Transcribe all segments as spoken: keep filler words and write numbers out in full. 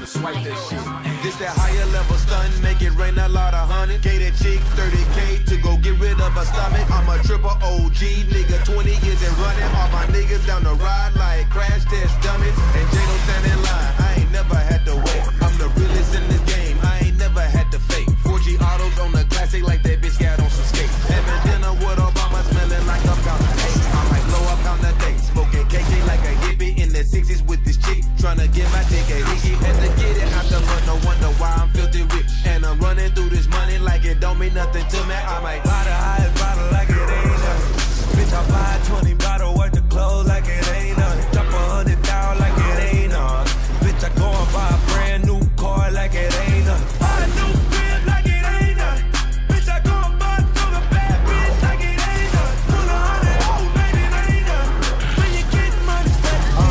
to swipe that shit. This that higher level stun, make it rain a lot of honey. Gay that chick thirty K to go get rid of her stomach. I'm a triple O G nigga, twenty years and running. All my niggas down the ride like crash test dummies. And J don't stand in line, I ain't never had to wait. I'm the realest in this game, I ain't never had to fake. four G autos on the classic like that bitch got on some skates. Having dinner with Obama, smelling like I'm gonna hate. I might blow up on the date, smoking K K like a hippie in the sixties with this chick, tryna get my dick a hickey. Had to get it out the hood, no wonder why I'm filthy rich. And I'm running through this money like it don't mean nothing to me. I might buy the highest bottle like it ain't nothing. Bitch, I buy a twenty bottle worth of clothes like it ain't nothing. Drop a hundred down like it ain't nothing. Bitch, I go and buy a brand new car like it ain't nothing. Buy a new crib like it ain't nothing. Bitch, I go and buy a bad bitch like it ain't nothing. Pull a hundred out, man, it ain't nothing. When you get money, spend it.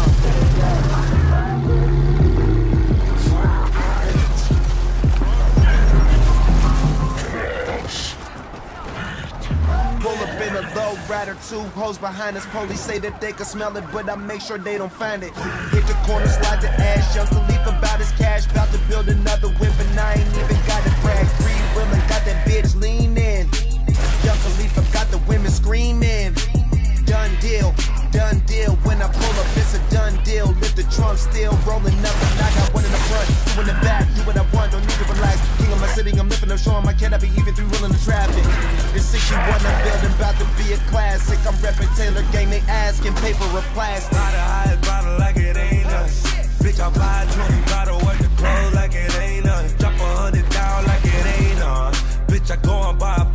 Roll up in a low rider, two hoes behind us. Police say that they can smell it, but I make sure they don't find it. Hit the corner, slide the ass. Young Khalif about his cash, about to build another whip, and I ain't even got it brag. Three women got that bitch leaning. Young Khalifa got the women screaming. Done deal, done deal. When I pull up, it's a done deal. Lift the trunk, still rolling up, and I got one in the front, two in the back. Do what I want, don't need to relax. King of my city, I'm lifting up, showing my kid I be even through willing the traffic. It's sixty-one, I'm building, about to be a classic. I'm repping Taylor Gang, they asking paper or plastic. Buy the highest bottle like it ain't nothing. Bitch, I buy a twenty bottle worth of clothes like it ain't nothing. Drop a hundred down like it ain't nothing. Bitch, I go and buy a